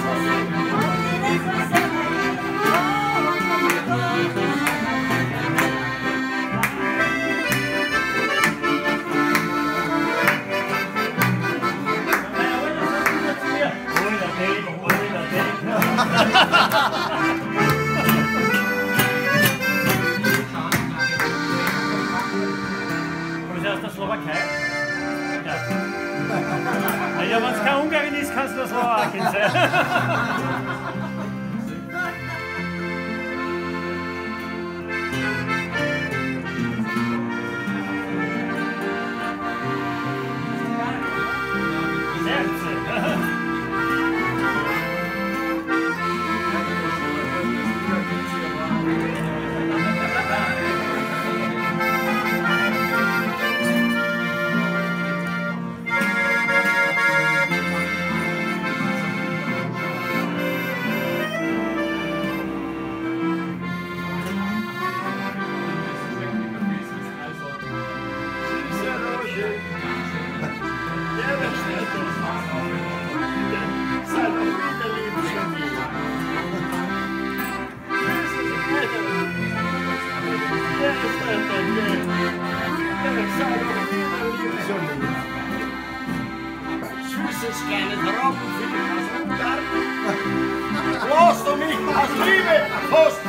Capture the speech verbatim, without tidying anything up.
Ja, wenn es kein Ungarin ist, kannst du das Slowakien sein. Süßes kleines Robben für die Ungarn. Los du mich aus Liebe, Post!